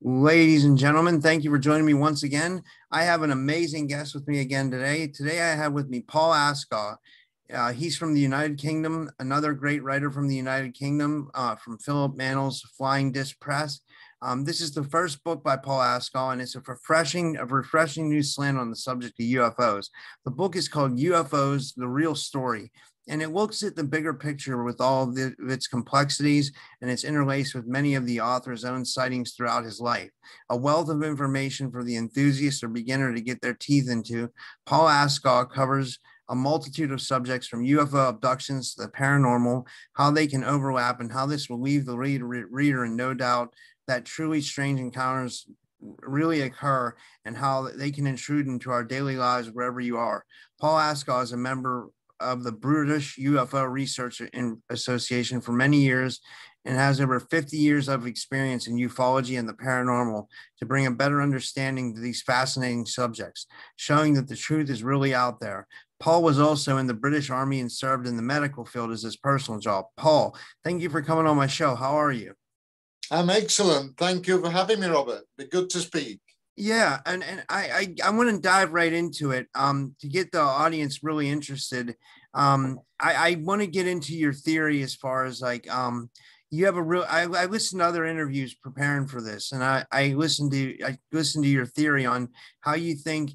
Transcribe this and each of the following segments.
Ladies and gentlemen, thank you for joining me once again. I have an amazing guest with me again today. Today, I have with me Paul Askaw. He's from the United Kingdom, another great writer from the United Kingdom, from Philip Mannel's Flying Disc Press. This is the first book by Paul Askaw, and it's a refreshing new slant on the subject of UFOs. The book is called UFOs, The Real Story, and it looks at the bigger picture with all of its complexities, and it's interlaced with many of the author's own sightings throughout his life. A wealth of information for the enthusiast or beginner to get their teeth into. Paul Askaw covers a multitude of subjects from UFO abductions to the paranormal, how they can overlap, and how this will leave the reader in no doubt that truly strange encounters really occur and how they can intrude into our daily lives wherever you are. Paul Askaw is a member of the British UFO Research Association for many years and has over 50 years of experience in ufology and the paranormal to bring a better understanding to these fascinating subjects, showing that the truth is really out there. Paul was also in the British Army and served in the medical field as his personal job. Paul, thank you for coming on my show. How are you? I'm excellent. Thank you for having me, Robert. Be good to speak. Yeah, and I want to dive right into it to get the audience really interested. I want to get into your theory as far as like you have a real I listened to other interviews preparing for this, and I listened to your theory on how you think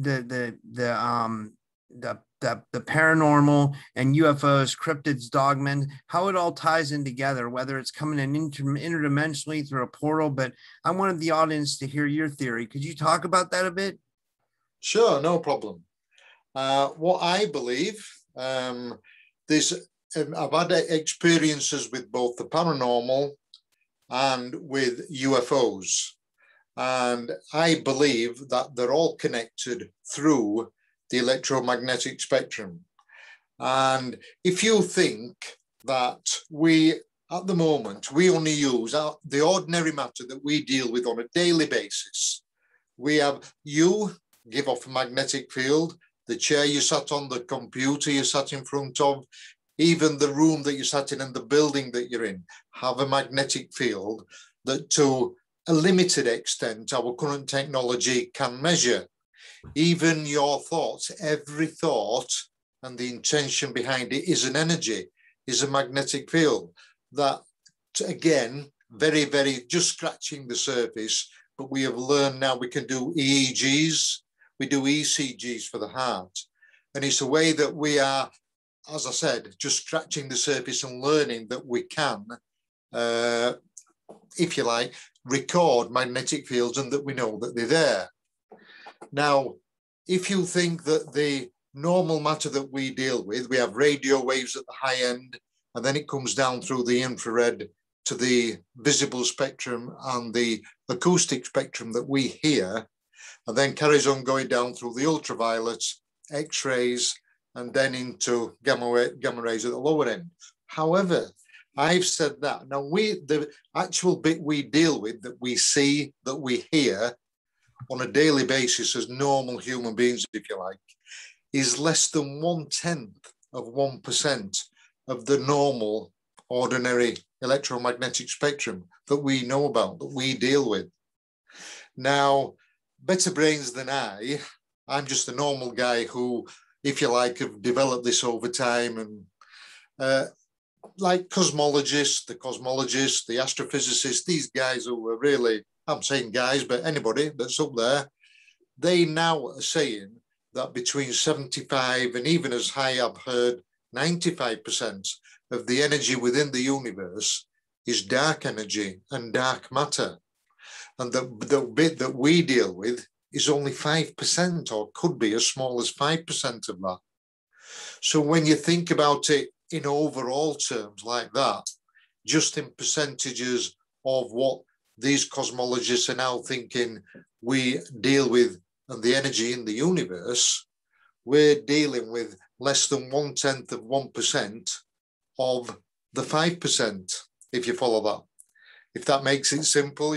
the paranormal and UFOs, cryptids, dogmen, how it all ties in together, whether it's coming in interdimensionally through a portal. But I wanted the audience to hear your theory. Could you talk about that a bit? Sure, no problem. What I believe, I've had experiences with both the paranormal and with UFOs. And I believe that they're all connected through the electromagnetic spectrum. And if you think that at the moment, we only use the ordinary matter that we deal with on a daily basis. You give off a magnetic field, the chair you sat on, the computer you sat in front of, even the room that you sat in and the building that you're in have a magnetic field that to a limited extent our current technology can measure. Even your thoughts, every thought and the intention behind it is an energy, is a magnetic field that, again, very, very just scratching the surface, but we have learned now we can do EEGs, we do ECGs for the heart. And it's a way that we are, as I said, just scratching the surface and learning that we can, if you like, record magnetic fields and that we know that they're there. Now, if you think that the normal matter that we deal with, we have radio waves at the high end, and then it comes down through the infrared to the visible spectrum and the acoustic spectrum that we hear, and then carries on going down through the ultraviolet, X-rays, and then into gamma rays at the lower end. However, I've said that. Now, the actual bit we deal with, that we see, that we hear, on a daily basis as normal human beings, if you like, is less than 1/10 of 1% of the normal, ordinary electromagnetic spectrum that we know about, that we deal with. Now, better brains than I'm just a normal guy who, if you like, have developed this over time, and like cosmologists, the astrophysicists, these guys who are really, I'm saying guys, but anybody that's up there, they now are saying that between 75 and even as high, I've heard 95% of the energy within the universe is dark energy and dark matter. And the bit that we deal with is only 5%, or could be as small as 5% of that. So when you think about it in overall terms like that, just in percentages of what these cosmologists are now thinking we deal with and the energy in the universe, we're dealing with less than 1/10 of 1% of the 5%, if you follow that. If that makes it simple, yeah?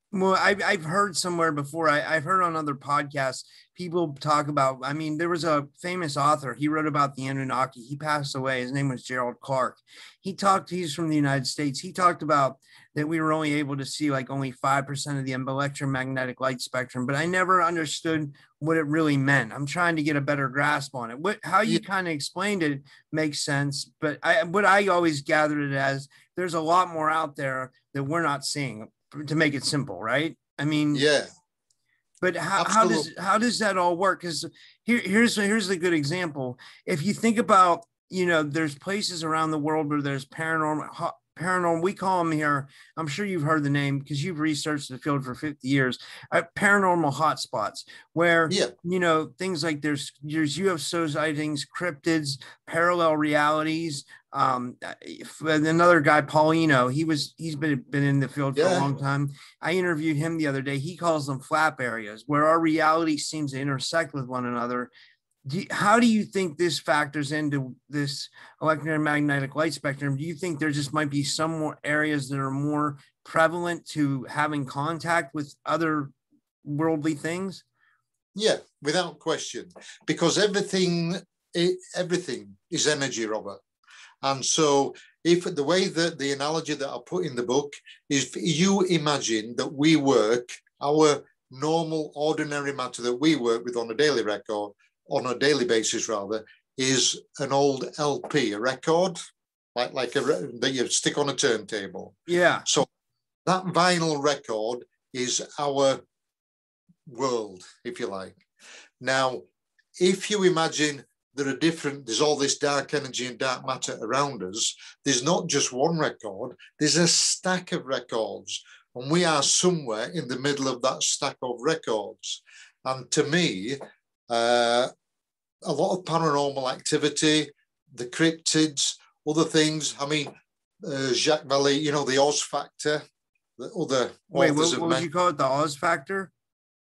Well, I've heard somewhere before. I've heard on other podcasts people talk about. I mean, there was a famous author. He wrote about the Anunnaki. He passed away. His name was Gerald Clark. He talked. He's from the United States. He talked about that we were only able to see like only 5% of the electromagnetic light spectrum. But I never understood what it really meant. I'm trying to get a better grasp on it. How Yeah, you kind of explained it makes sense. But what I always gathered it as, there's a lot more out there that we're not seeing, to make it simple, right? I mean, yeah, but absolutely. how does that all work? Because here's a good example. If you think about, there's places around the world where there's paranormal. We call them here. I'm sure you've heard the name because you've researched the field for 50 years. Paranormal hotspots where Yeah, things like there's UFO sightings, cryptids, parallel realities. Another guy, Paulino, he's been in the field for a yeah, long time. I interviewed him the other day. He calls them flap areas where our reality seems to intersect with one another. How do you think this factors into this electromagnetic light spectrum? Do you think there just might be some more areas that are more prevalent to having contact with other worldly things? yeah, without question. Because everything is energy, Robert. And so, if the way that the analogy that I put in the book is, you imagine that we work, our normal, ordinary matter that we work with on a daily record, on a daily basis rather, is an old LP, a record, that you stick on a turntable. Yeah. So that vinyl record is our world, if you like. Now, if you imagine there's all this dark energy and dark matter around us, there's not just one record, there's a stack of records. And we are somewhere in the middle of that stack of records. And to me, a lot of paranormal activity, the cryptids, other things. I mean, Jacques Vallée, the Oz Factor, the other Wait, authors what of would you call it? The Oz factor?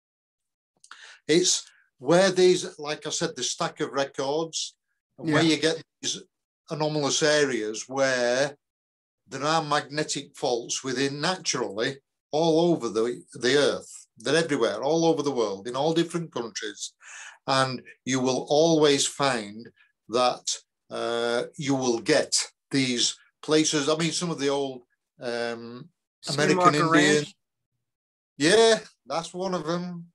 It's where these, like I said, the stack of records, and where you get these anomalous areas where there are magnetic faults within naturally all over the earth. They're everywhere, all over the world, in all different countries. And you will always find that you will get these places. I mean, some of the old American Indian. Yeah, that's one of them.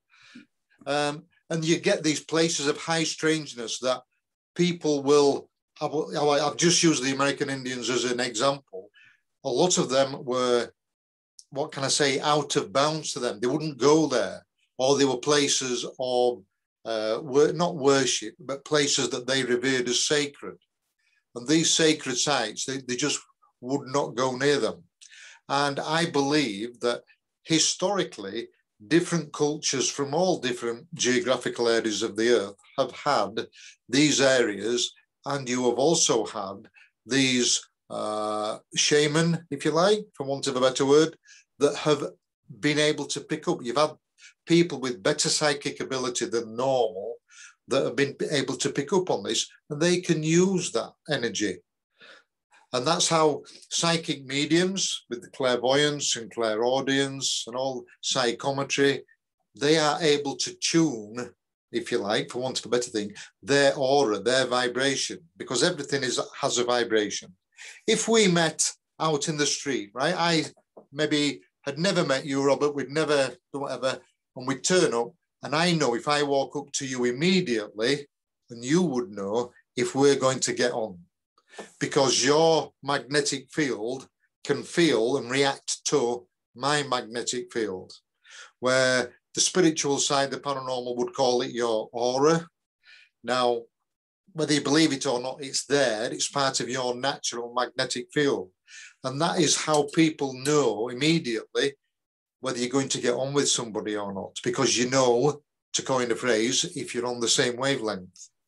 And you get these places of high strangeness that people will. I've just used the American Indians as an example. A lot of them were, what can I say, out of bounds to them. They wouldn't go there, or they were places of not worship, but places that they revered as sacred. And these sacred sites, they just would not go near them. And I believe that historically, different cultures from all different geographical areas of the earth have had these areas, and you have also had these shaman, if you like, for want of a better word, that have been able to pick up. You've had people with better psychic ability than normal that have been able to pick up on this, and they can use that energy. And that's how psychic mediums with the clairvoyance and clairaudience and all psychometry, they are able to tune, if you like, for want of a better thing, their aura, their vibration, because everything has a vibration. If we met out in the street, right, I maybe had never met you, Robert, we'd never done whatever, and we'd turn up, and I know if I walk up to you immediately, and you would know if we're going to get on, because your magnetic field can feel and react to my magnetic field, where the spiritual side, the paranormal, would call it your aura. Now, whether you believe it or not, it's there. It's part of your natural magnetic field. And that is how people know immediately whether you're going to get on with somebody or not, because you know, to coin a phrase, if you're on the same wavelength.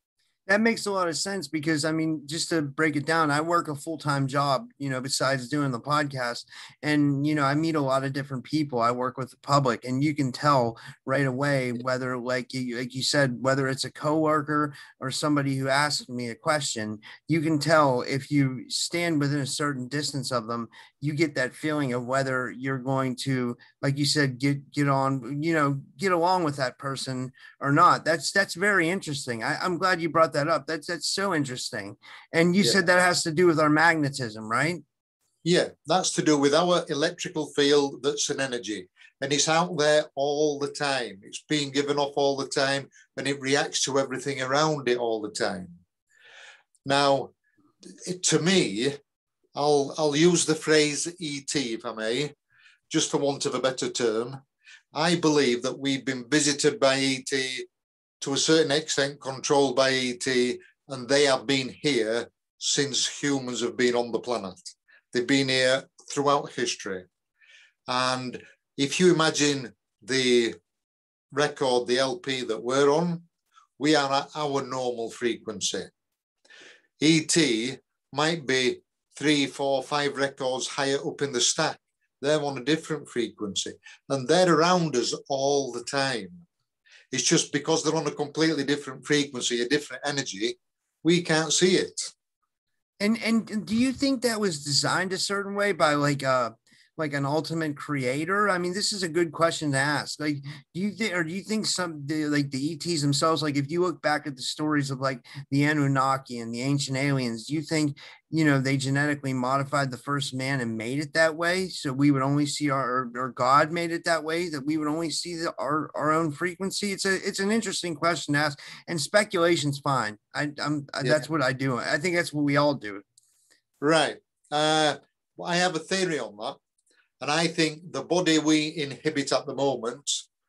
That makes a lot of sense because I mean, just to break it down, I work a full-time job, besides doing the podcast. And, I meet a lot of different people. I work with the public, and you can tell right away whether, like you said, whether it's a coworker or somebody who asks me a question, you can tell if you stand within a certain distance of them, you get that feeling of whether you're going to, like you said, get on, get along with that person or not. That's very interesting. I'm glad you brought that up. That's so interesting. And you Yeah. said that has to do with our magnetism, right? Yeah, that's to do with our electrical field that's an energy. And it's out there all the time. It's being given off all the time, and it reacts to everything around it all the time. Now, to me, I'll use the phrase ET, if I may, just for want of a better term. I believe that we've been visited by ET, to a certain extent controlled by ET, and they have been here since humans have been on the planet. They've been here throughout history. And if you imagine the record, the LP that we're on, we are at our normal frequency. ET might be 3, 4, 5 records higher up in the stack. They're on a different frequency, and they're around us all the time. It's just because they're on a completely different frequency, a different energy, we can't see it. And do you think that was designed a certain way by like an ultimate creator? I mean, this is a good question to ask. Like, do you think like the ETs themselves, like if you look back at the stories of like the Anunnaki and the ancient aliens, do you think, they genetically modified the first man and made it that way? So we would only see or God made it that way, that we would only see our own frequency? It's an interesting question to ask, and speculation's fine. That's what I do. I think that's what we all do. Right. I have a theory on that. And I think the body we inhabit at the moment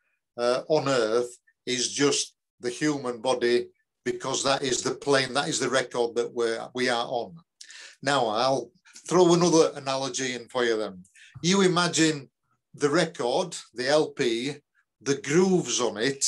on Earth is just the human body, because that is the plane, that is the record that we are on. Now, I'll throw another analogy in for you then. You imagine the record, the LP, the grooves on it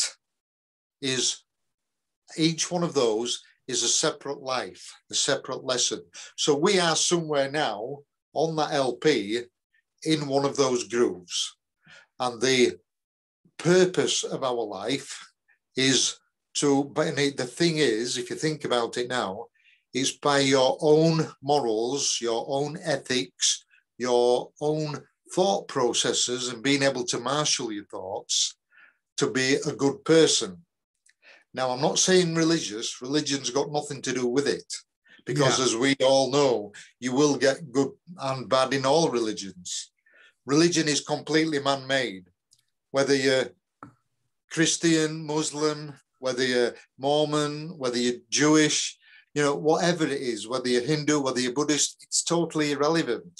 is, each one of those is a separate life, a separate lesson. So we are somewhere now on that LP in one of those grooves. And the purpose of our life is but the thing is, if you think about it now, is by your own morals, your own ethics, your own thought processes, and being able to marshal your thoughts to be a good person. Now, I'm not saying religious. Religion's got nothing to do with it, because as we all know, you will get good and bad in all religions. Religion is completely man-made. Whether you're Christian, Muslim, whether you're Mormon, whether you're Jewish, whatever it is, whether you're Hindu, whether you're Buddhist, it's totally irrelevant,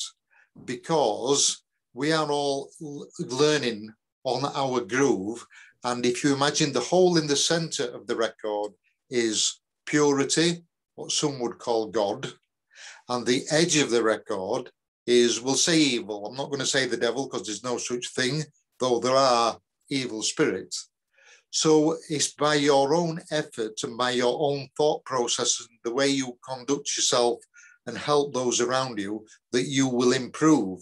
because we are all learning on our groove. And if you imagine the hole in the center of the record is purity, what some would call God, and the edge of the record is, we'll say evil. I'm not going to say the devil, because there's no such thing, though there are evil spirits. So it's by your own effort and by your own thought process and the way you conduct yourself and help those around you that you will improve.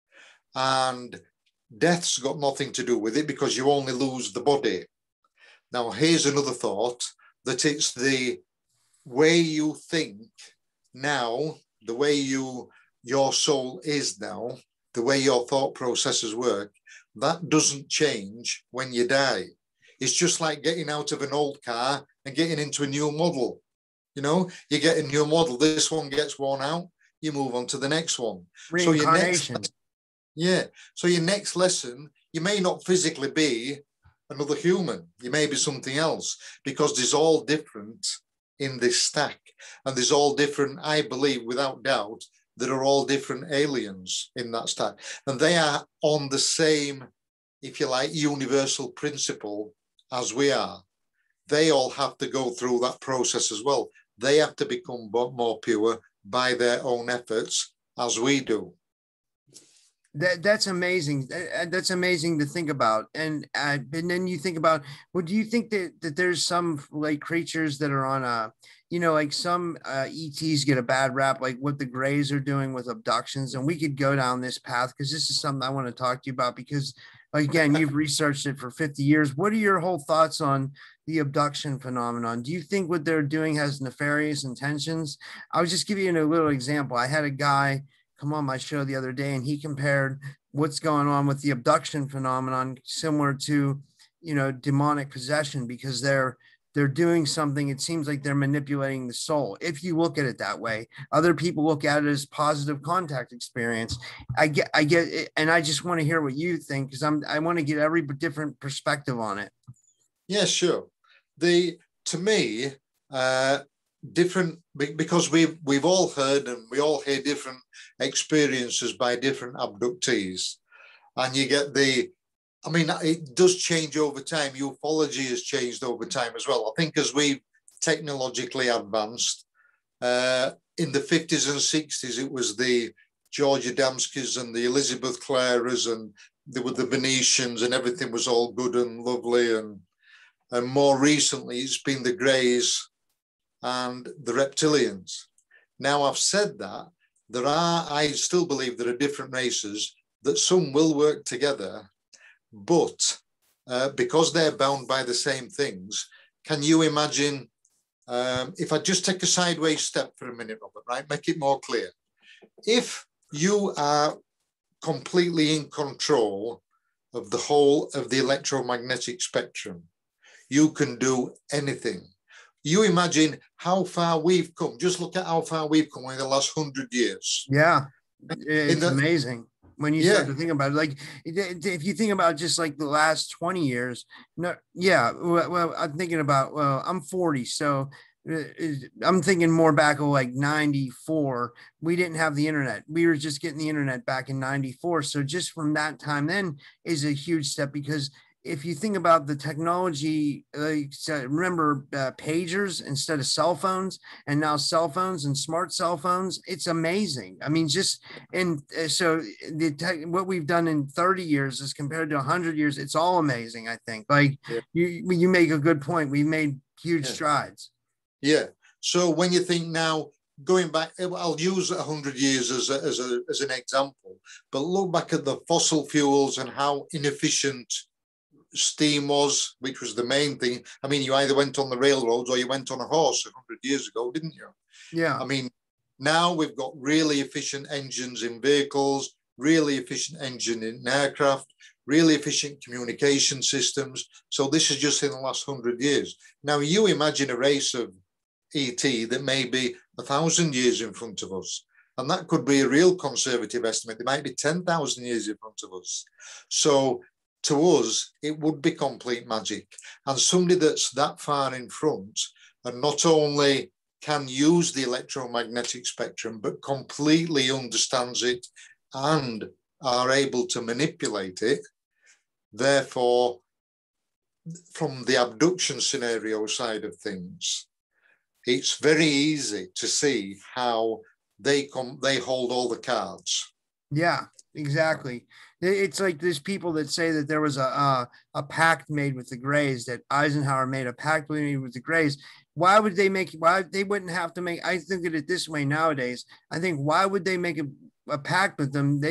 And death's got nothing to do with it, because you only lose the body. Now, here's another thought, that it's the way you think now, the way your soul is now, the way your thought processes work, that doesn't change when you die. It's just like getting out of an old car and getting into a new model. You get a new model, this one gets worn out, you move on to the next one. Reincarnation. So your next lesson, you may not physically be another human. You may be something else, because there's all different in this stack. And there's all different, I believe, without doubt, there are all different aliens in that stack. And they are on the same, if you like, universal principle as we are. They all have to go through that process as well. They have to become more pure by their own efforts, as we do. That's amazing. That's amazing to think about. And then you think about, well, do you think that there's some like creatures that are on a, like some ETs get a bad rap, like what the Greys are doing with abductions, and we could go down this path because this is something I want to talk to you about because, again, you've researched it for 50 years. What are your whole thoughts on the abduction phenomenon? Do you think what they're doing has nefarious intentions? I was just giving you a little example. I had a guy come on my show the other day and he compared what's going on with the abduction phenomenon similar to demonic possession because they're doing something. It seems like they're manipulating the soul if you look at it that way. Other people look at it as positive contact experience. I get it, and I just want to hear what you think because I want to get every different perspective on it. Yeah, sure. To me, different, because we've all heard and we all hear different experiences by different abductees, and you get it does change over time. Ufology has changed over time as well. I think as we've technologically advanced, in the 50s and 60s, it was the George Adamskis and the Elizabeth Claras, and there were the Venetians, and everything was all good and lovely. And more recently, it's been the Greys and the reptilians. Now, I've said that I still believe there are different races, that some will work together, but because they're bound by the same things, can you imagine, if I just take a sideways step for a minute, Robert, right, make it more clear. If you are completely in control of the whole of the electromagnetic spectrum, you can do anything. You imagine how far we've come. Just look at how far we've come in the last 100 years. Yeah, it's amazing when you start to think about it. Like, if you think about just like the last 20 years, well, I'm thinking about, I'm 40, so I'm thinking more back of like 94. We didn't have the internet. We were just getting the internet back in 94. So just from that time then is a huge step because if you think about the technology, remember pagers instead of cell phones, and now cell phones and smart cell phones, it's amazing. I mean, so what we've done in 30 years as compared to 100 years, it's all amazing, I think. Like, you make a good point. We made huge strides. Yeah. So when you think now, going back, I'll use 100 years as an example, but look back at the fossil fuels and how inefficient steam was, which was the main thing. I mean, you either went on the railroads or you went on a horse 100 years ago, didn't you? Yeah. I mean, now we've got really efficient engines in vehicles, really efficient engine in aircraft, really efficient communication systems. So this is just in the last 100 years. Now you imagine a race of ET that may be 1,000 years in front of us. And that could be a real conservative estimate. They might be 10,000 years in front of us. So to us, it would be complete magic. And somebody that's that far in front and not only can use the electromagnetic spectrum, but completely understands it and are able to manipulate it. Therefore, from the abduction scenario side of things, it's very easy to see how they hold all the cards. Yeah, exactly. It's like there's people that say that there was a pact made with the Greys, that Eisenhower made a pact with the Greys. Why would they wouldn't have to make, I think of it this way nowadays. I think, why would they make a pact with them?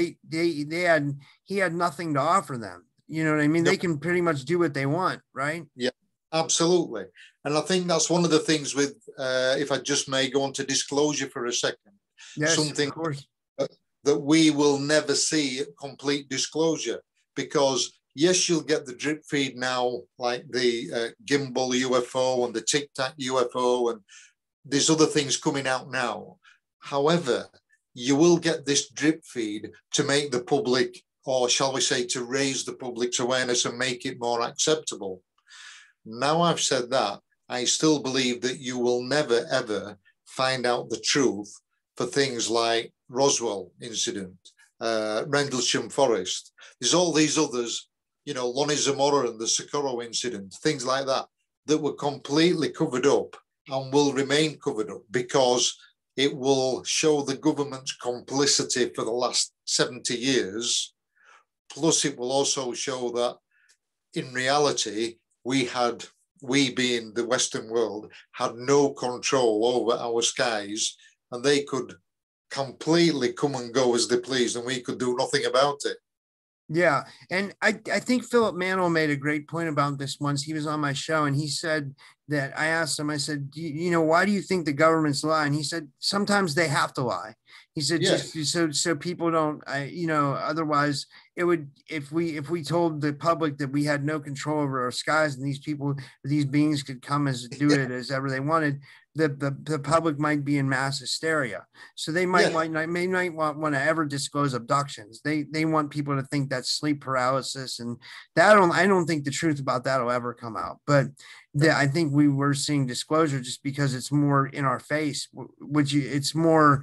He had nothing to offer them. You know what I mean? No. They can pretty much do what they want, right? Yeah, absolutely. And I think that's one of the things with, if I just may go on to disclosure for a second. Yes, something of course. That we will never see complete disclosure, because yes, you'll get the drip feed now, like the gimbal UFO and the Tic Tac UFO, and there's other things coming out now. However, you will get this drip feed to make the public, or shall we say, to raise the public's awareness and make it more acceptable. Now I've said that, I still believe that you will never, ever find out the truth for things like Roswell incident, Rendlesham Forest. There's all these others, Lonnie Zamora and the Socorro incident, things like that, that were completely covered up and will remain covered up because it will show the government's complicity for the last 70 years plus it will also show that in reality, we being the Western world, had no control over our skies, and they could completely come and go as they pleased, and we could do nothing about it. Yeah. And I think Philip Mantle made a great point about this once. He was on my show and he said that I asked him, I said, you know, why do you think the governments lie? And he said, sometimes they have to lie. He said, Yes. just so people don't, you know, otherwise it would, if we told the public that we had no control over our skies and these beings could come as do it as ever they wanted, the public might be in mass hysteria. So they might want to ever disclose abductions. They want people to think that's sleep paralysis, and that I don't think the truth about that will ever come out. But I think we were seeing disclosure just because it's more in our face, which it's more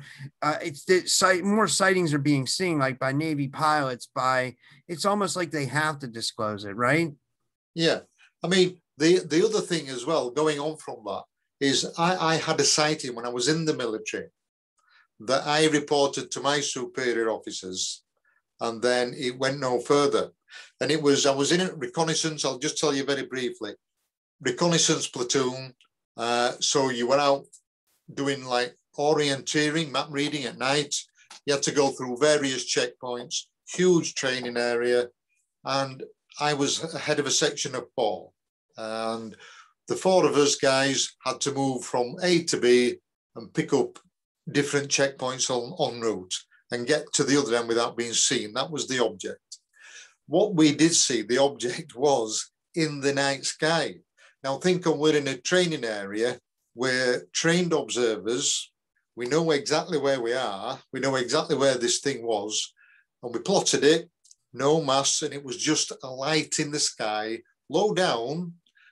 more sightings are being seen, like by Navy pilots, it's almost like they have to disclose it, right? Yeah. I mean, the other thing as well, going on from that, is I had a sighting when I was in the military that I reported to my superior officers, and then it went no further. And I was in a reconnaissance, I'll just tell you very briefly, reconnaissance platoon. So you were out doing like orienteering, map reading at night. You had to go through various checkpoints, huge training area. And I was head of a section of 4. And the 4 of us guys had to move from A to B and pick up different checkpoints en route and get to the other end without being seen. That was the object. What we did see, the object was in the night sky. Now think of, we're in a training area, we're trained observers, we know exactly where we are, we know exactly where this thing was, and we plotted it, no mass, and it was just a light in the sky, low down.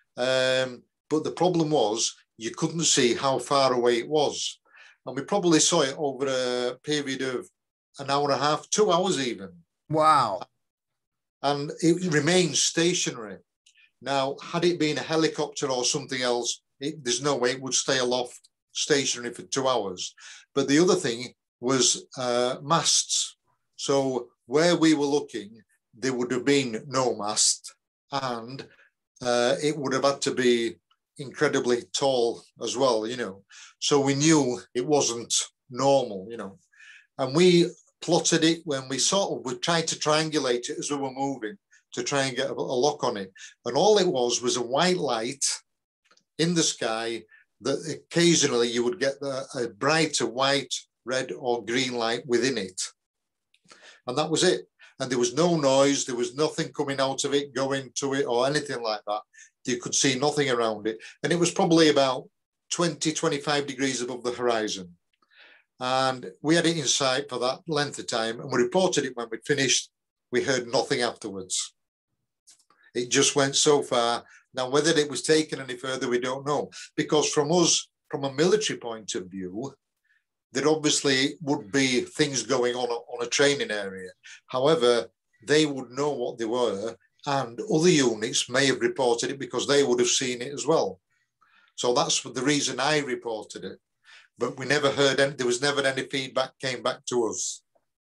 But the problem was you couldn't see how far away it was. And we probably saw it over a period of an hour and a half, 2 hours even. Wow. And it remained stationary. Now, had it been a helicopter or something else, there's no way it would stay aloft stationary for 2 hours. But the other thing was masts. So where we were looking, there would have been no mast, and it would have had to be incredibly tall as well, you know. So we knew it wasn't normal, you know. And we plotted it when we tried to triangulate it as we were moving to try and get a lock on it. And all it was a white light in the sky that occasionally you would get a brighter white, red or green light within it. And that was it. And there was no noise, there was nothing coming out of it, going to it or anything like that. You could see nothing around it. And it was probably about 20, 25 degrees above the horizon. And we had it in sight for that length of time, and we reported it when we'd finished. We heard nothing afterwards. It just went so far. Now, whether it was taken any further, we don't know. Because from a military point of view, there obviously would be things going on a training area. However, they would know what they were, and other units may have reported it because they would have seen it as well. So that's the reason I reported it. But we never heard any, there was never any feedback came back to us.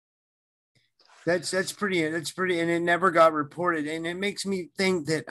That's pretty, and it never got reported. And it makes me think that,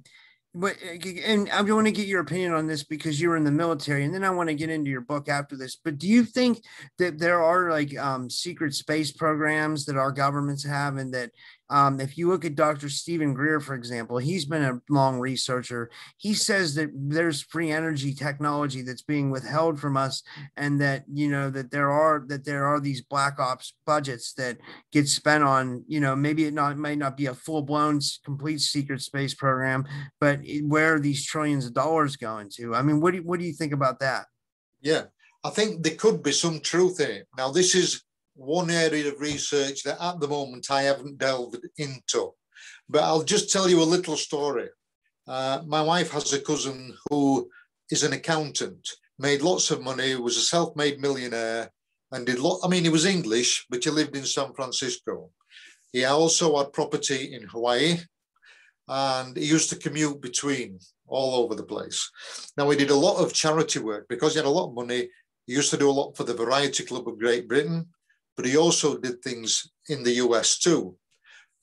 and I want to get your opinion on this because you were in the military, and then I want to get into your book after this. But do you think that there are like secret space programs that our governments have, and that if you look at Dr. Stephen Greer, for example, he's been a long researcher. He says that there's free energy technology that's being withheld from us, and that, you know, that there are these black ops budgets that get spent on, you know, maybe it might not be a full-blown complete secret space program, but where are these trillions of dollars going to? I mean, what do you think about that? Yeah, I think there could be some truth in it. Now, this is one area of research that at the moment I haven't delved into, but I'll just tell you a little story. My wife has a cousin who is an accountant, made lots of money, was a self-made millionaire, and he was English, but he lived in San Francisco. He also had property in Hawaii, and he used to commute between all over the place. Now, he did a lot of charity work because he had a lot of money. He used to do a lot for the Variety Club of Great Britain, but he also did things in the US too.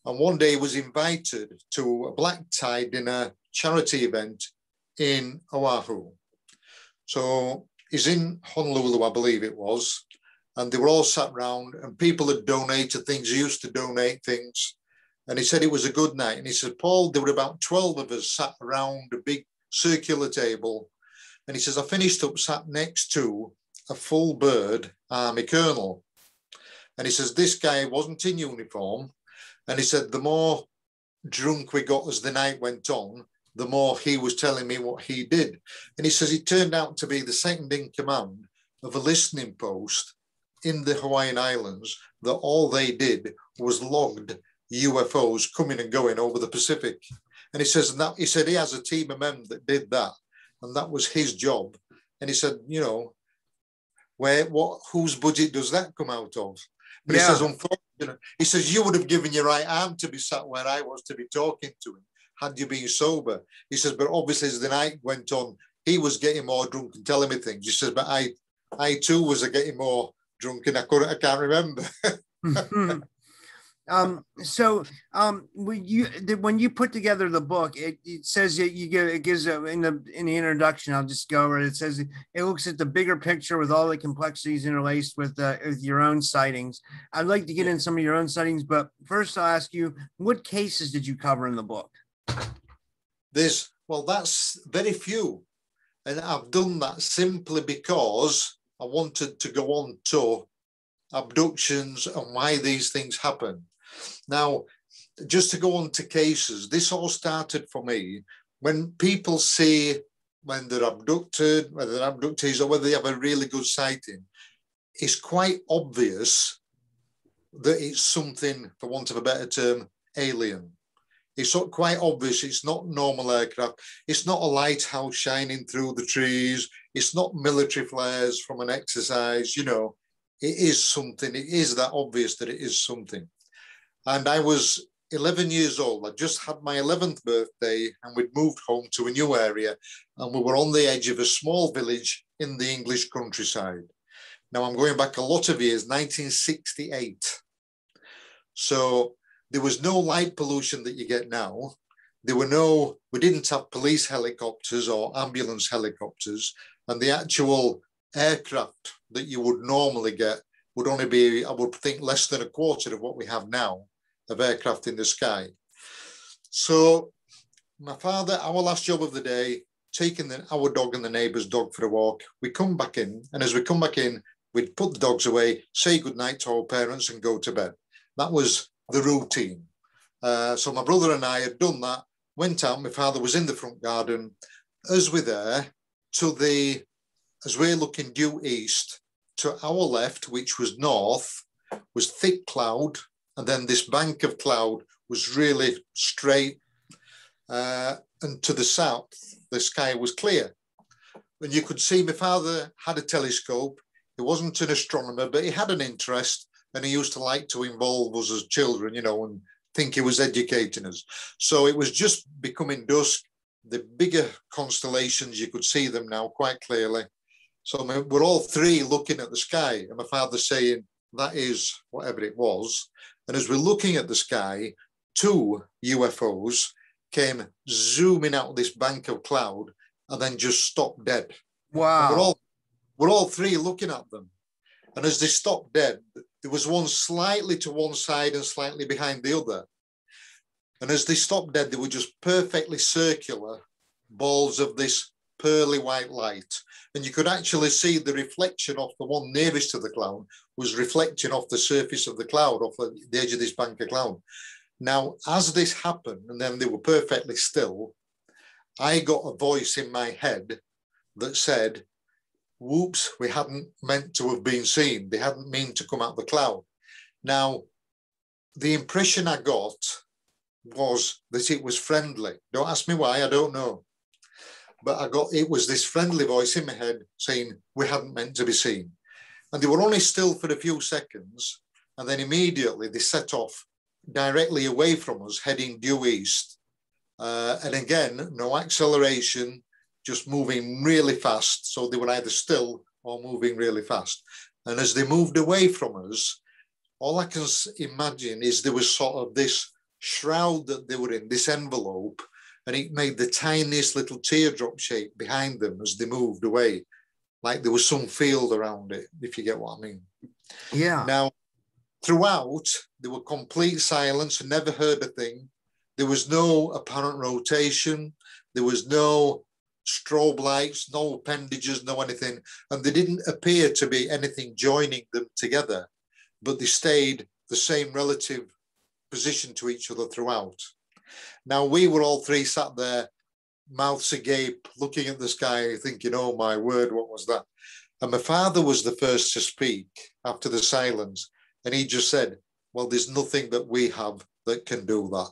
And one day he was invited to a black tie dinner charity event in Oahu. So he's in Honolulu, I believe it was, and they were all sat round and people had donated things. He used to donate things. And he said it was a good night. And he said, Paul, there were about 12 of us sat around a big circular table. And he says, I finished up sat next to a full bird army colonel. And he says, this guy wasn't in uniform. And he said, the more drunk we got as the night went on, the more he was telling me what he did. And he says, it turned out to be the second in command of a listening post in the Hawaiian Islands that all they did was logged UFOs coming and going over the Pacific. And he says, and that, he said he has a team of men that did that. And that was his job. And he said, you know, whose budget does that come out of? But he says, unfortunately, he says, you would have given your right arm to be sat where I was to be talking to him had you been sober. He says, but obviously as the night went on, he was getting more drunk and telling me things. He says, but I too was getting more drunk and I can't remember. When you put together the book, it says that it gives in the introduction. I'll just go over it. It says it looks at the bigger picture with all the complexities interlaced with your own sightings. I'd like to get in some of your own sightings, but first I'll ask you, what cases did you cover in the book? That's very few, and I've done that simply because I wanted to go on to abductions and why these things happen. Now, just to go on to cases, this all started for me when people see when they're abducted, whether they're abductees or whether they have a really good sighting, it's quite obvious that it's something, for want of a better term, alien. It's quite obvious it's not normal aircraft. It's not a lighthouse shining through the trees. It's not military flares from an exercise, you know. It is something. It is that obvious that it is something. And I was 11 years old. I just had my 11th birthday and we'd moved home to a new area and we were on the edge of a small village in the English countryside. Now I'm going back a lot of years, 1968. So there was no light pollution that you get now. We didn't have police helicopters or ambulance helicopters, and the actual aircraft that you would normally get would only be, I would think, less than a quarter of what we have now of aircraft in the sky. So my father, our last job of the day, taking our dog and the neighbour's dog for a walk, we come back in, and as we come back in, we'd put the dogs away, say goodnight to our parents and go to bed. That was the routine. So my brother and I had done that, went out, my father was in the front garden. As we're there, as we're looking due east, to our left, which was north, was thick cloud, and then this bank of cloud was really straight. And to the south, the sky was clear. And you could see my father had a telescope. He wasn't an astronomer, but he had an interest, and he used to like to involve us as children, you know, and think he was educating us. So it was just becoming dusk. The bigger constellations, you could see them now quite clearly. So we're all three looking at the sky, and my father saying, that is whatever it was. And as we're looking at the sky, 2 UFOs came zooming out of this bank of cloud and then just stopped dead. Wow. We're all three looking at them. And as they stopped dead, there was one slightly to one side and slightly behind the other. And as they stopped dead, they were just perfectly circular balls of this pearly white light. And you could actually see the reflection of the one nearest to the cloud was reflecting off the surface of the cloud, off the edge of this bank of cloud. Now, as this happened, and then they were perfectly still, I got a voice in my head that said, whoops, we hadn't meant to have been seen. They hadn't meant to come out of the cloud. Now, the impression I got was that it was friendly. Don't ask me why, I don't know. But it was this friendly voice in my head saying, we hadn't meant to be seen. And they were only still for a few seconds. And then immediately they set off directly away from us, heading due east. And again, no acceleration, just moving really fast. So they were either still or moving really fast. And as they moved away from us, all I can imagine is there was sort of this shroud that they were in, this envelope, and it made the tiniest little teardrop shape behind them as they moved away, like there was some field around it, if you get what I mean. Yeah. Now, throughout, there were complete silence, never heard a thing. There was no apparent rotation. There was no strobe lights, no appendages, no anything. And there didn't appear to be anything joining them together, but they stayed the same relative position to each other throughout. Now, we were all three sat there, mouths agape, looking at the sky, thinking, oh my word, what was that? And my father was the first to speak after the silence. And he just said, well, there's nothing that we have that can do that.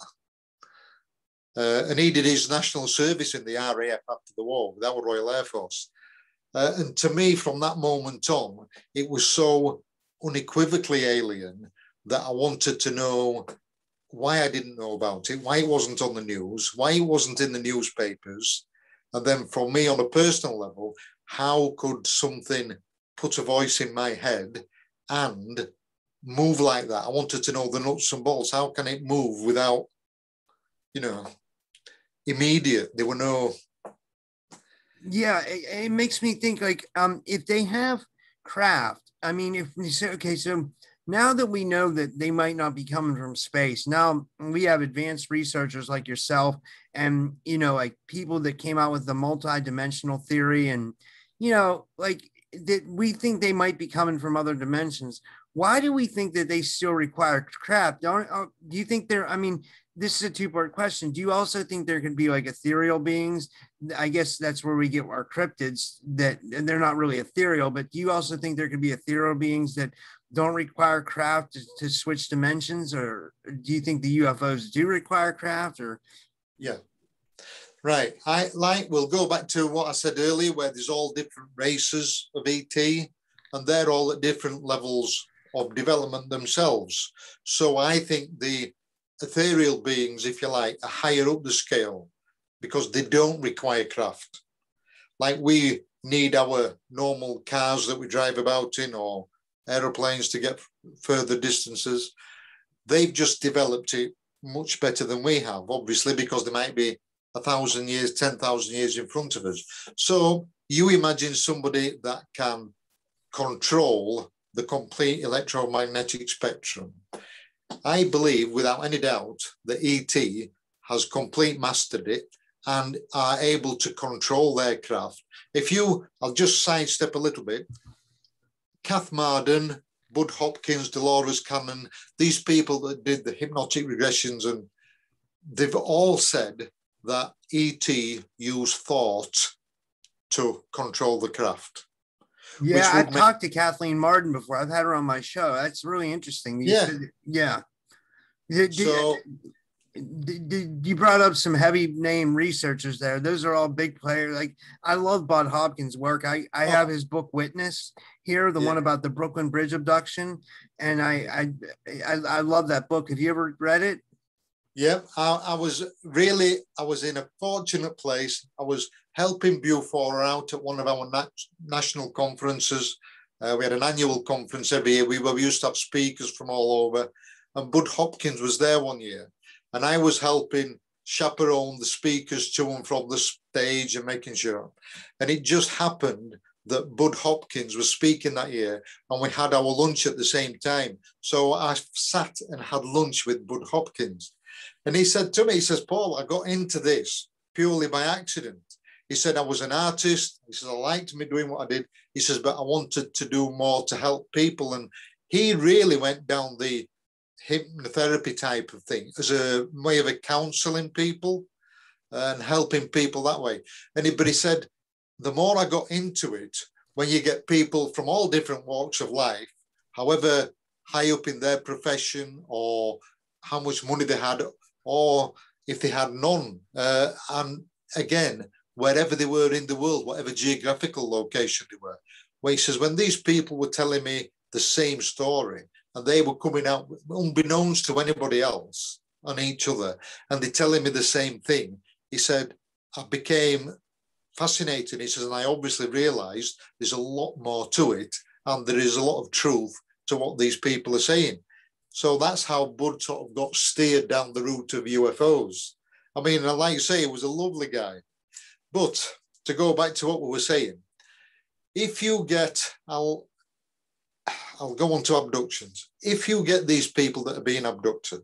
And he did his national service in the RAF after the war with our Royal Air Force. And to me, from that moment on, it was so unequivocally alien that I wanted to know why I didn't know about it, why it wasn't on the news, why it wasn't in the newspapers. And then for me on a personal level, how could something put a voice in my head and move like that? I wanted to know the nuts and bolts. How can it move without, you know, immediate? There were no... Yeah, it makes me think like, if they have craft, I mean, if we say, okay, so now that we know that they might not be coming from space, now we have advanced researchers like yourself and, you know, like people that came out with the multi-dimensional theory and, you know, like that we think they might be coming from other dimensions. Why do we think that they still require craft? Do you think they're, I mean, this is a two-part question. Do you also think there could be like ethereal beings? I guess that's where we get our cryptids, that and they're not really ethereal, but do you also think there could be ethereal beings that don't require craft to switch dimensions? Or do you think the UFOs do require craft? Or yeah, right. We'll go back to what I said earlier, where there's all different races of ET, and they're all at different levels of development themselves. So I think the ethereal beings, if you like, are higher up the scale because they don't require craft. Like we need our normal cars that we drive about in or aeroplanes to get further distances. They've just developed it much better than we have, obviously, because they might be 1,000 years, 10,000 years in front of us. So you imagine somebody that can control the complete electromagnetic spectrum. I believe, without any doubt, that ET has complete mastered it and are able to control their craft. I'll just sidestep a little bit. Kath Marden, Bud Hopkins, Dolores Cannon, these people that did the hypnotic regressions, and they've all said that ET used thought to control the craft. yeah, I've talked to Kathleen Marden before. I've had her on my show. That's really interesting. Yeah. You brought up some heavy name researchers there. Those are all big players. Like I love Bud Hopkins' work. I have his book Witness here, the one about the Brooklyn Bridge abduction, and I love that book. Have you ever read it? Yeah, I was in a fortunate place. I was helping Buford out at one of our national conferences. We had an annual conference every year. We used to have speakers from all over, and Bud Hopkins was there one year. And I was helping chaperone the speakers to and from the stage and making sure. And it just happened that Bud Hopkins was speaking that year, and we had our lunch at the same time. So I sat and had lunch with Bud Hopkins. And he said to me, he says, Paul, I got into this purely by accident. He said, I was an artist. He says, I liked me doing what I did. He says, but I wanted to do more to help people. And he really went down the hypnotherapy type of thing as a way of counseling people and helping people that way. But he said, the more I got into it, when you get people from all different walks of life, however high up in their profession or how much money they had, or if they had none, and again, wherever they were in the world, whatever geographical location they were, where he says, when these people were telling me the same story, and they were coming out unbeknownst to anybody else on each other, and they're telling me the same thing, he said, I became fascinated. He says, and I obviously realized there's a lot more to it, and there is a lot of truth to what these people are saying. So that's how Bud sort of got steered down the route of UFOs. I mean, like you say, he was a lovely guy. But to go back to what we were saying, if you get, I'll go on to abductions. If you get these people that are being abducted,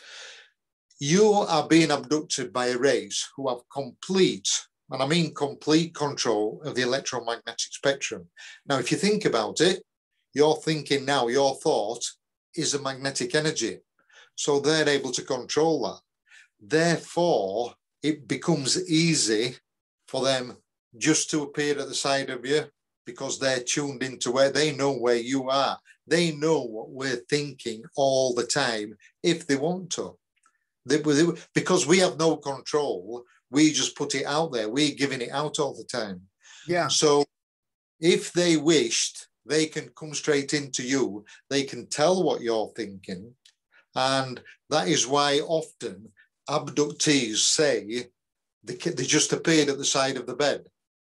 you are being abducted by a race who have complete, and I mean complete control of the electromagnetic spectrum. Now, if you think about it, you're thinking now, your thought is a magnetic energy. So they're able to control that. Therefore, it becomes easy for them just to appear at the side of you because they're tuned into where they know where you are. They know what we're thinking all the time if they want to. Because we have no control, we just put it out there. We're giving it out all the time. Yeah. So if they wished, they can come straight into you. They can tell what you're thinking. And that is why often abductees say they just appeared at the side of the bed,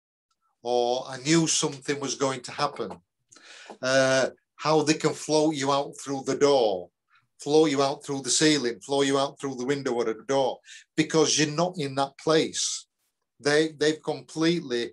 or I knew something was going to happen. How they can float you out through the door, float you out through the ceiling, float you out through the window or the door, because you're not in that place. They've completely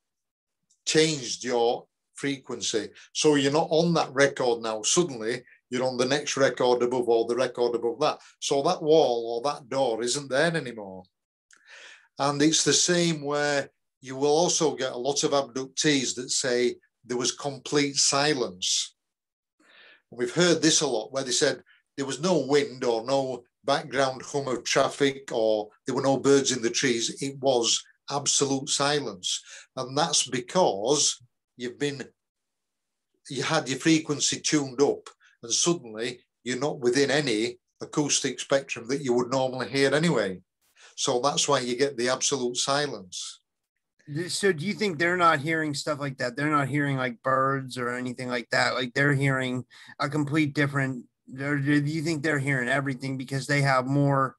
changed your frequency. So you're not on that record now. Suddenly you're on the next record above or the record above that. So that wall or that door isn't there anymore. And it's the same where you will also get a lot of abductees that say there was complete silence. We've heard this a lot where they said there was no wind or no background hum of traffic or there were no birds in the trees. It was absolute silence. And that's because you had your frequency tuned up and suddenly you're not within any acoustic spectrum that you would normally hear anyway. So that's why you get the absolute silence. So do you think they're not hearing stuff like that? They're not hearing like birds or anything like that. Like they're hearing a complete different, or do you think they're hearing everything because they have more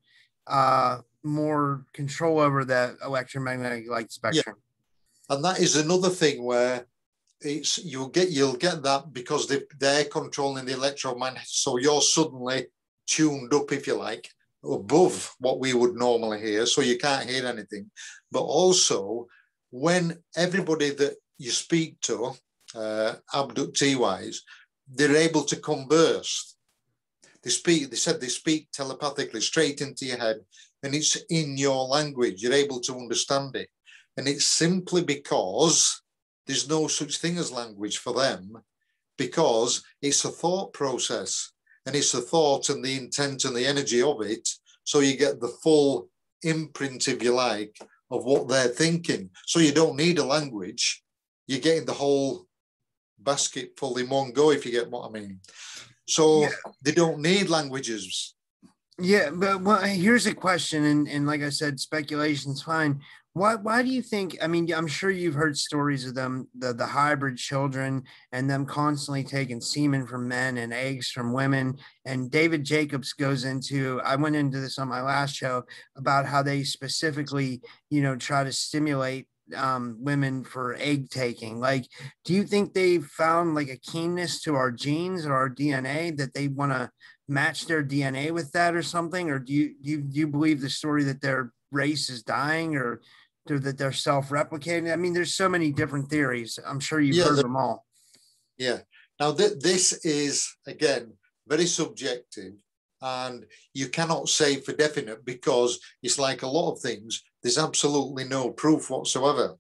control over the electromagnetic light spectrum? Yeah. And that is another thing where you'll get that because they're controlling the electromagnetic. So you're suddenly tuned up, if you like, above what we would normally hear. So you can't hear anything. But also, when everybody that you speak to, abductee-wise, they're able to converse. They said they speak telepathically straight into your head, and it's in your language. You're able to understand it. And it's simply because there's no such thing as language for them, because it's a thought process, and it's the thought and the intent and the energy of it. So you get the full imprint, if you like, of what they're thinking. So you don't need a language. You're getting the whole basket full in one go, if you get what I mean. So they don't need languages. Yeah, but well, here's a question, and like I said, speculation's fine. Why do you think? I mean, I'm sure you've heard stories of them, the hybrid children, and them constantly taking semen from men and eggs from women. And David Jacobs goes into, I went into this on my last show about how they specifically, try to stimulate women for egg taking. Like, do you think they found like a keenness to our genes or our DNA that they want to match their DNA with that or something? Or do you believe the story that their race is dying or that they're self-replicating? I mean, there's so many different theories. I'm sure you've heard them all. Yeah. Now, this is, again, very subjective, and you cannot say for definite because it's like a lot of things. There's absolutely no proof whatsoever.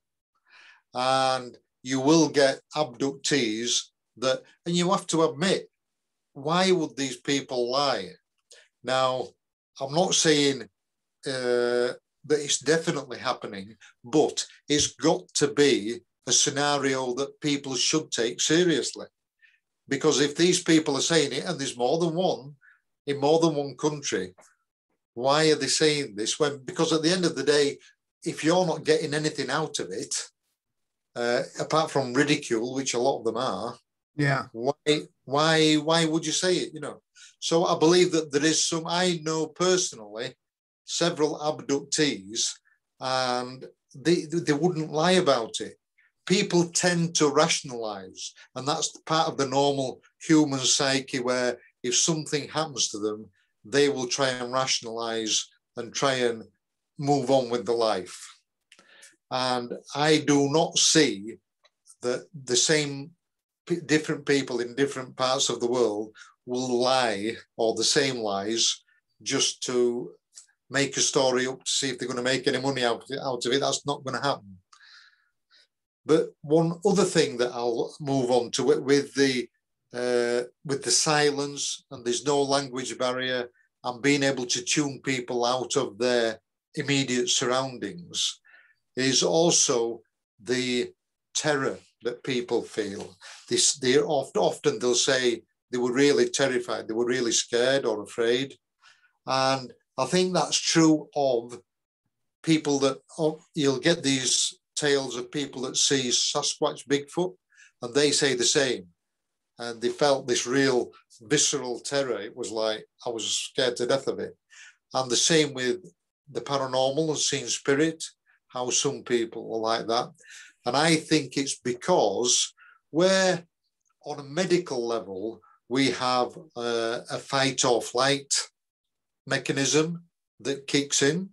And you will get abductees that, and you have to admit, why would these people lie? Now, I'm not saying that it's definitely happening, but it's got to be a scenario that people should take seriously. Because if these people are saying it, and there's more than one in more than one country, why are they saying this? Because at the end of the day, if you're not getting anything out of it, apart from ridicule, which a lot of them are, why would you say it? So I believe that there is some. I know personally several abductees, and they wouldn't lie about it. People tend to rationalize, and that's part of the normal human psyche where if something happens to them, they will try and rationalize and try and move on with the life. And I do not see that the same different people in different parts of the world will lie, or the same lies, just to make a story up to see if they're going to make any money out of it. That's not going to happen. But one other thing that I'll move on to it with the silence, and there's no language barrier, and being able to tune people out of their immediate surroundings, is also the terror that people feel. Often they'll say they were really terrified, they were really scared or afraid. And I think that's true of people that, you'll get these tales of people that see Sasquatch, Bigfoot, and they say the same. And they felt this real visceral terror. It was like, I was scared to death of it. And the same with the paranormal and seeing spirit, how some people are like that. And I think it's because where on a medical level, we have a fight or flight mechanism that kicks in.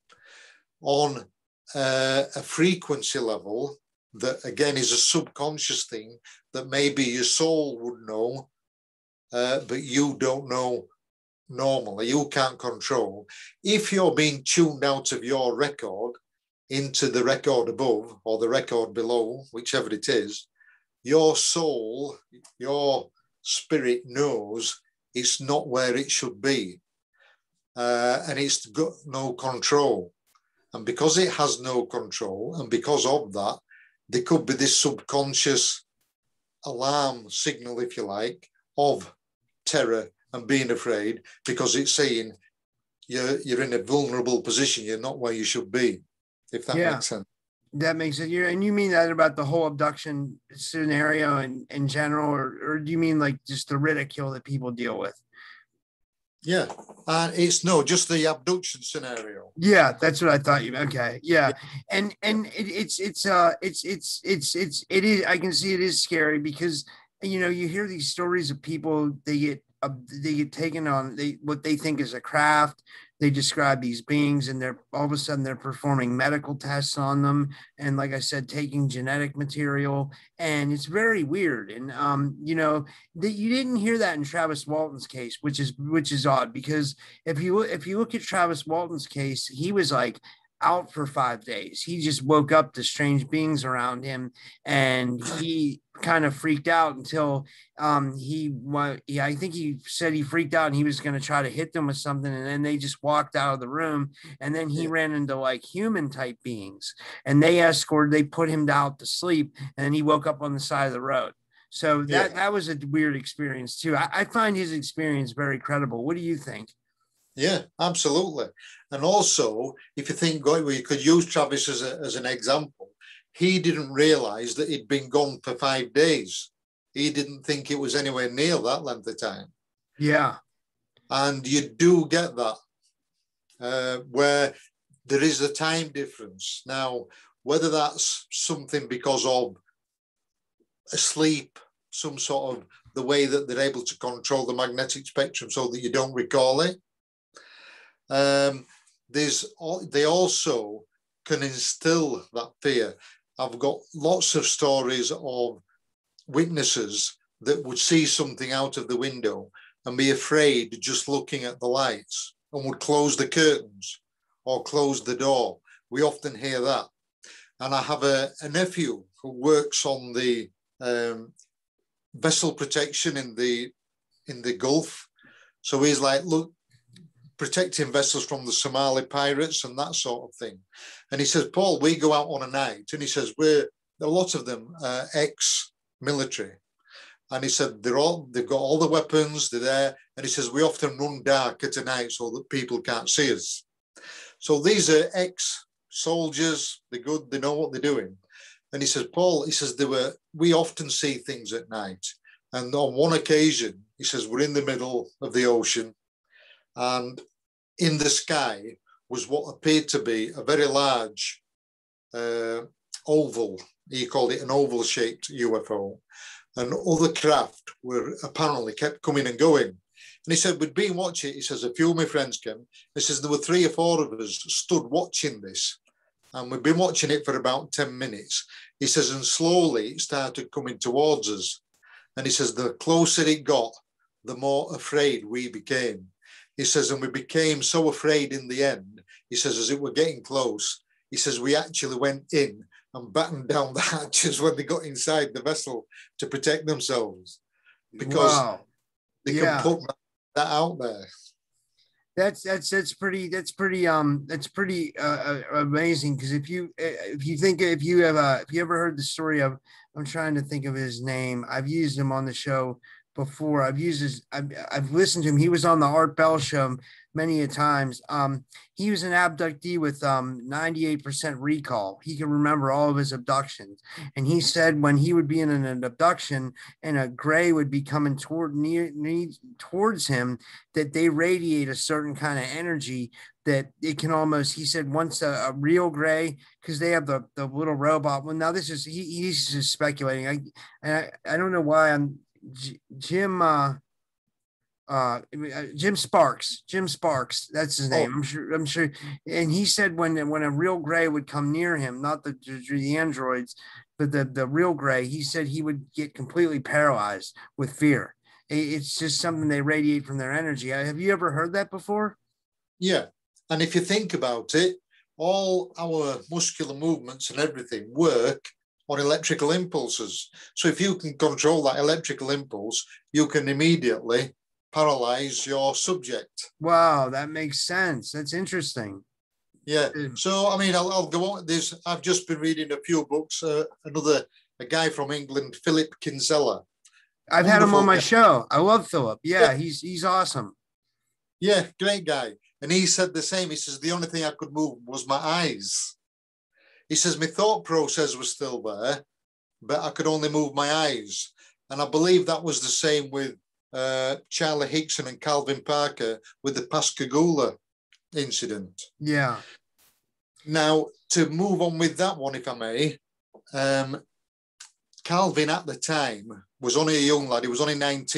On a frequency level, that again is a subconscious thing that maybe your soul would know, but you don't know normally, you can't control. If you're being tuned out of your record into the record above or the record below, whichever it is, your soul, your spirit knows it's not where it should be, and it's got no control. And because it has no control, and because of that, there could be this subconscious alarm signal, if you like, of terror and being afraid, because it's saying you're in a vulnerable position, you're not where you should be, if that makes sense. That makes it. And you mean that about the whole abduction scenario in general, or do you mean like just the ridicule that people deal with? Yeah, it's just the abduction scenario. Yeah, that's what I thought you. Okay, yeah, and it is. I can see it is scary because you hear these stories of people, they get taken on what they think is a craft. They describe these beings, and they're all of a sudden they're performing medical tests on them, and like I said, taking genetic material, and it's very weird. And that you didn't hear that in Travis Walton's case, which is odd, because if you look at Travis Walton's case, he was like out for 5 days. He just woke up to strange beings around him, and he kind of freaked out until I think he said he freaked out and he was going to try to hit them with something, and then they just walked out of the room, and then he ran into like human type beings, and they put him out to sleep, and then he woke up on the side of the road. So that was a weird experience too. I find his experience very credible. What do you think? Yeah, absolutely. And also, if you think, we could use Travis as an example, he didn't realize that he'd been gone for 5 days. He didn't think it was anywhere near that length of time. Yeah. And you do get that, where there is a time difference. Now, whether that's something because of asleep, some sort of the way that they're able to control the magnetic spectrum so that you don't recall it. They also can instill that fear. I've got lots of stories of witnesses that would see something out of the window and be afraid just looking at the lights, and would close the curtains or close the door. We often hear that. And I have a nephew who works on the vessel protection in the Gulf. So he's like, look, protecting vessels from the Somali pirates and that sort of thing. And he says, Paul, we go out on a night, and he says, a lot of them ex-military. And he said, they've got all the weapons, they're there. And he says, we often run dark at a night so that people can't see us. So these are ex-soldiers, they're good, they know what they're doing. And he says, Paul, we often see things at night. And on one occasion, he says, we're in the middle of the ocean, and in the sky was what appeared to be a very large oval. He called it an oval-shaped UFO. And other craft were apparently kept coming and going. And he said, we'd been watching it. He says, a few of my friends came. He says, there were 3 or 4 of us stood watching this. And we've been watching it for about 10 minutes. He says, and slowly it started coming towards us. And he says, the closer it got, the more afraid we became. He says, and we became so afraid in the end. He says, as it were getting close, he says, we actually went in and battened down the hatches when they got inside the vessel to protect themselves. Because they can put that out there. That's pretty amazing, because if you ever heard the story of, I'm trying to think of his name, I've used him on the show before. I've listened to him. He was on the Art Bell show many a times. He was an abductee with 98% recall. He can remember all of his abductions. And he said when he would be in an abduction and a gray would be coming towards him, that they radiate a certain kind of energy that it can almost, he said, once a real gray, because they have the little robot. Well, now this is, he's just speculating. I don't know why I'm Jim Sparks. Jim Sparks, that's his name. I'm sure. And he said when a real gray would come near him, not the androids, but the real gray, he said he would get completely paralyzed with fear. It's just something they radiate from their energy. Have you ever heard that before? Yeah. And if you think about it, all our muscular movements and everything work on electrical impulses. So if you can control that electrical impulse, you can immediately paralyze your subject. Wow, that makes sense. That's interesting. Yeah. So, I mean, I'll go on this. I've just been reading a few books. A guy from England, Philip Kinsella. I've had him on my show. I love Philip. Yeah, he's awesome. Yeah, great guy. And he said the same. He says, the only thing I could move was my eyes. He says, my thought process was still there, but I could only move my eyes. And I believe that was the same with Charlie Hickson and Calvin Parker with the Pascagoula incident. Yeah. Now, to move on with that one, if I may, Calvin at the time was only a young lad. He was only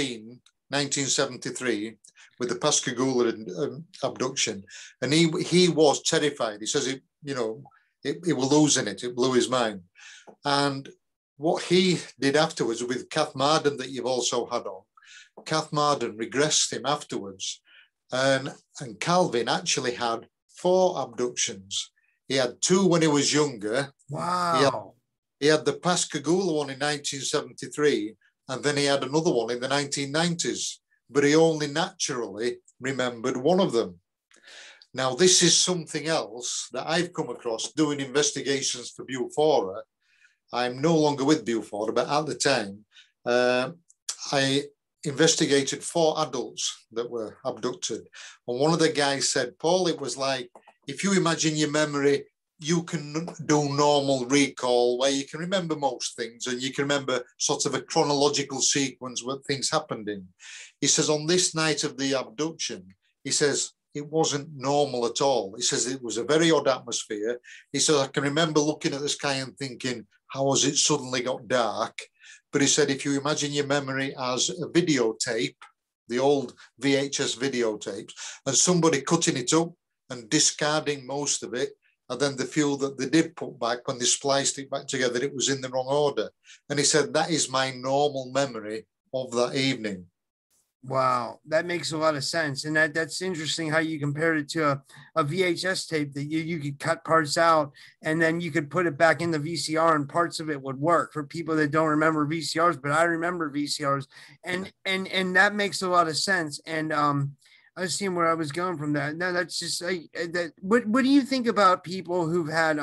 1973, with the Pascagoula abduction. And he was terrified. He says, he was losing it. It blew his mind. And what he did afterwards with Kath Marden, that you've also had on, Kath Marden regressed him afterwards. And Calvin actually had 4 abductions. He had 2 when he was younger. Wow. He had the Pascagoula one in 1973, and then he had another one in the 1990s. But he only naturally remembered one of them. Now, this is something else that I've come across doing investigations for Bufora. I'm no longer with Bufora, but at the time, I investigated 4 adults that were abducted. And one of the guys said, Paul, it was like, if you imagine your memory, you can do normal recall where you can remember most things and you can remember sort of a chronological sequence where things happened in. He says, on this night of the abduction, he says, it wasn't normal at all. He says, it was a very odd atmosphere. He says, I can remember looking at the sky and thinking, how has it suddenly got dark? But he said, if you imagine your memory as a videotape, the old VHS videotapes, and somebody cutting it up and discarding most of it, and then the few that they did put back, when they spliced it back together, it was in the wrong order. And he said, that is my normal memory of that evening. Wow, that makes a lot of sense. And that's interesting how you compared it to a VHS tape that you could cut parts out and then you could put it back in the VCR and parts of it would work for people that don't remember VCRs, but I remember VCRs. And that makes a lot of sense. And I was seeing where I was going from that. No, that's just that. What do you think about people who've had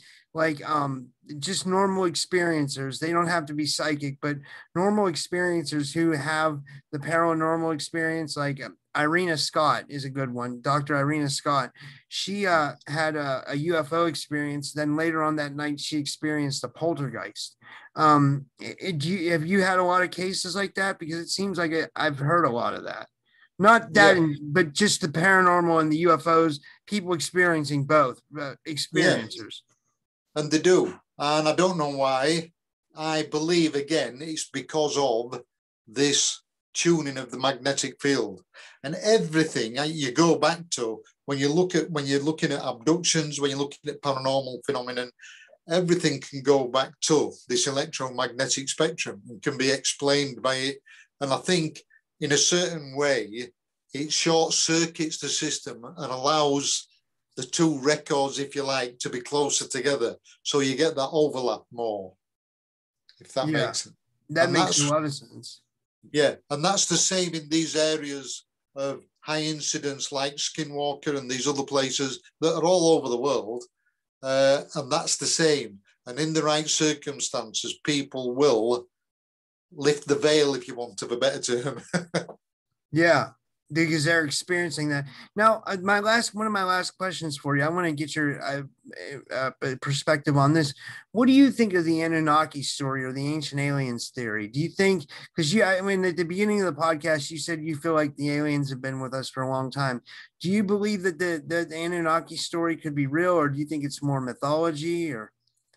just normal experiencers? They don't have to be psychic, but normal experiencers who have the paranormal experience. Like Irena Scott is a good one. Dr. Irena Scott. She had a UFO experience. Then later on that night, she experienced a poltergeist. Have you had a lot of cases like that? Because it seems like I've heard a lot of that. Not that, yeah. But just the paranormal and the UFOs, people experiencing both, experiencers. Yeah. And they do. And I don't know why. I believe, again, it's because of this tuning of the magnetic field. And everything you go back to when you're looking at abductions, when you're looking at paranormal phenomenon, everything can go back to this electromagnetic spectrum and can be explained by it. And I think in a certain way, it short circuits the system and allows the two records, if you like, to be closer together. So you get that overlap more, if that makes sense. That makes a lot of sense. Yeah, and that's the same in these areas of high incidence like Skinwalker and these other places that are all over the world. And that's the same. And in the right circumstances, people will lift the veil, if you want of a better term. Yeah, because they're experiencing that. Now, one of my last questions for you, I want to get your perspective on this. What do you think of the Anunnaki story or the ancient aliens theory? Do you think, because I mean, at the beginning of the podcast, you said you feel like the aliens have been with us for a long time. Do you believe that the Anunnaki story could be real, or do you think it's more mythology? Or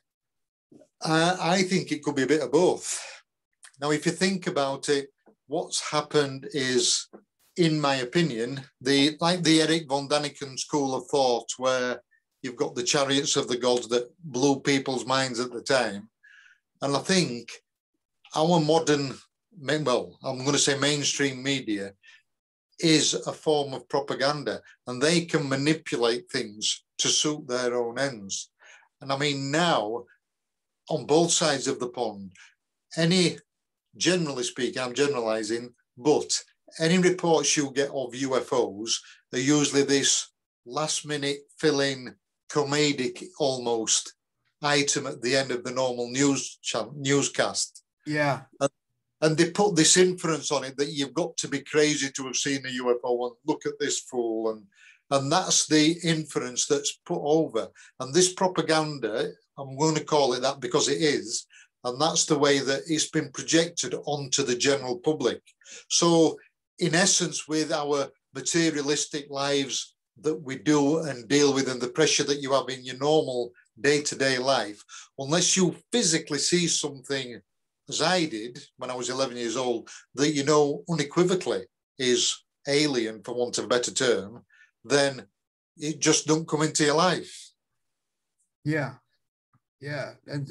I think it could be a bit of both. Now, if you think about it, what's happened is, in my opinion, like the Eric von Daniken school of thought, where you've got the chariots of the gods that blew people's minds at the time. And I think our modern, well, I'm going to say mainstream media, is a form of propaganda, and they can manipulate things to suit their own ends. And I mean, now, on both sides of the pond, generally speaking, I'm generalizing, but any reports you get of UFOs are usually this last-minute fill-in comedic almost item at the end of the normal newscast. Yeah. And they put this inference on it that you've got to be crazy to have seen a UFO and look at this fool. And that's the inference that's put over. And this propaganda, I'm going to call it that because it is, and that's the way that it's been projected onto the general public. So in essence, with our materialistic lives that we do and deal with and the pressure that you have in your normal day-to-day life, unless you physically see something, as I did when I was 11 years old, that you know unequivocally is alien, for want of a better term, then it just don't come into your life. Yeah. Yeah,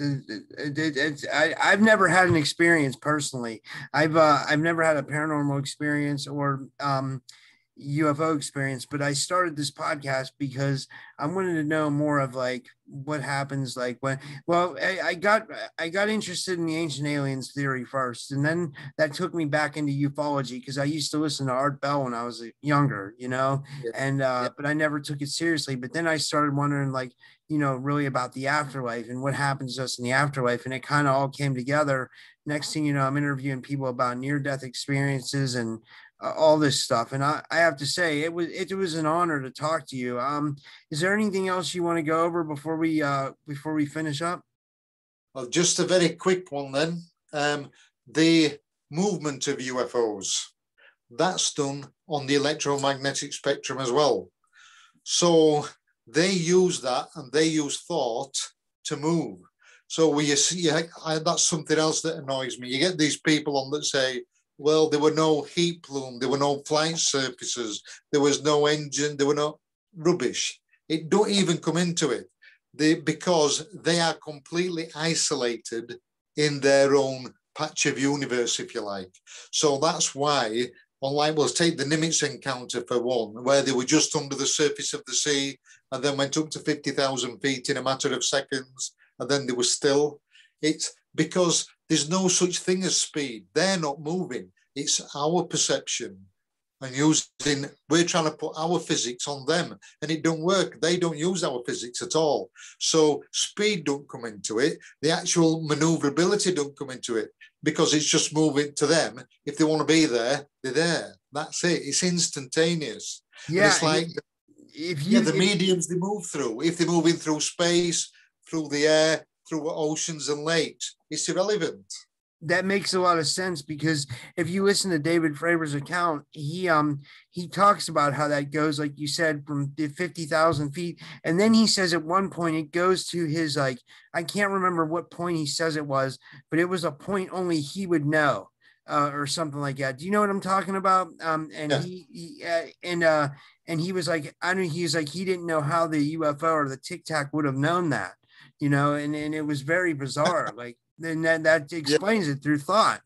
I've never had an experience personally. I've never had a paranormal experience or UFO experience, but I started this podcast because I wanted to know more of like what happens like when, well, I got interested in the ancient aliens theory first, and then that took me back into ufology because I used to listen to Art Bell when I was younger, you know, and but I never took it seriously. But then I started wondering, like, you know, really about the afterlife and what happens to us in the afterlife, and it kind of all came together. Next thing you know, I'm interviewing people about near-death experiences and all this stuff. And I have to say, it was an honor to talk to you. Is there anything else you want to go over before we finish up? Well, just a very quick one then. The movement of UFOs, that's done on the electromagnetic spectrum as well. So they use that, and they use thought to move. So that's something else that annoys me. You get these people on that say, well, there were no heat plume, there were no flight surfaces, there was no engine, there were no rubbish. It don't even come into it because they are completely isolated in their own patch of universe, if you like. So that's why, unlike, we'll take the Nimitz encounter for one, where they were just under the surface of the sea and then went up to 50,000 feet in a matter of seconds, and then they were still. It's because there's no such thing as speed. They're not moving. It's our perception. And we're trying to put our physics on them, and it don't work. They don't use our physics at all. So speed don't come into it. The actual maneuverability don't come into it because it's just moving to them. If they want to be there, they're there. That's it. It's instantaneous. Yeah. And it's like the mediums they move through. If they're moving through space, through the air, through oceans and lakes, it's irrelevant. That makes a lot of sense, because if you listen to David Fravor's account, he talks about how that goes, like you said, from 50,000 feet. And then he says at one point it goes to his, like, I can't remember what point he says it was, but it was a point only he would know. or something like that. Do you know what I'm talking about? And Yeah. and he was like, I mean, he was like, he didn't know how the UFO or the Tic Tac would have known that, you know, and it was very bizarre. Like, then that Yeah. explains it through thought.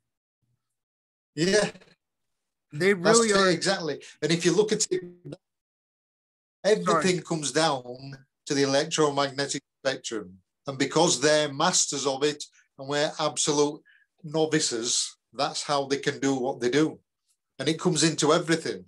Yeah. They really That's it, are. exactly. And if you look at it, Sorry. everything comes down to the electromagnetic spectrum. And because they're masters of it and we're absolute novices, that's how they can do what they do. And it comes into everything.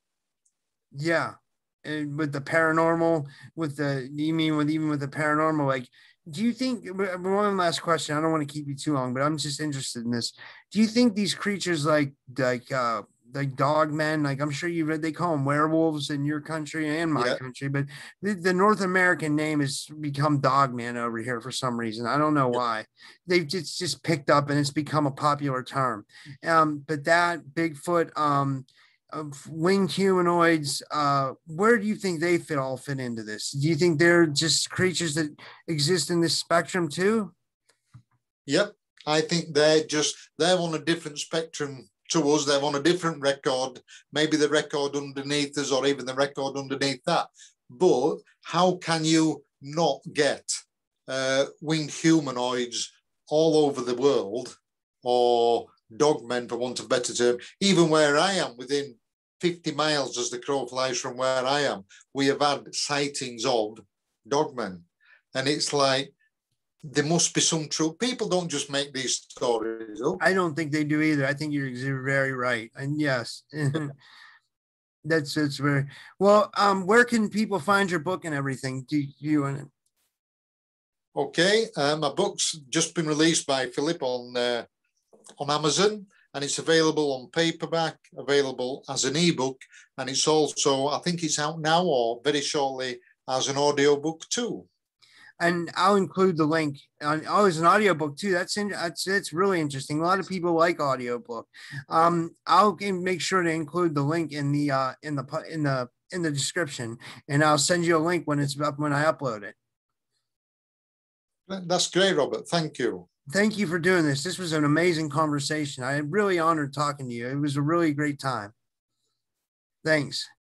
Yeah. And with the paranormal, you mean with even with the paranormal, like, do you think, one last question, I don't want to keep you too long, but I'm just interested in this. Do you think these creatures like dog men, like I'm sure you read, they call them werewolves in your country and my Yeah. country, but the North American name has become dog man over here for some reason. I don't know Yeah. why. Just picked up and it's become a popular term. But that Bigfoot, of winged humanoids, where do you think they all fit into this? Do you think they're just creatures that exist in this spectrum too? Yep. I think they're on a different spectrum to us. They're on a different record, maybe the record underneath us or even the record underneath that. But how can you not get winged humanoids all over the world, or dogmen, for want of a better term? Even where I am, within 50 miles as the crow flies from where I am, we have had sightings of dogmen. And it's like, there must be some truth. People don't just make these stories up. I don't think they do either. I think you're very right. And yes, that's very well. Where can people find your book and everything? Do you and Okay, my book's just been released by Philip on Amazon, and it's available on paperback, available as an ebook, and it's also, I think it's out now or very shortly, as an audio book too. and I'll include the link. Oh, it's an audiobook too. That's really interesting. A lot of people like audiobook. I'll make sure to include the link in the description, and I'll send you a link when it's up when I upload it. That's great, Robert. Thank you. Thank you for doing this. This was an amazing conversation. I am really honored talking to you. It was a really great time. Thanks.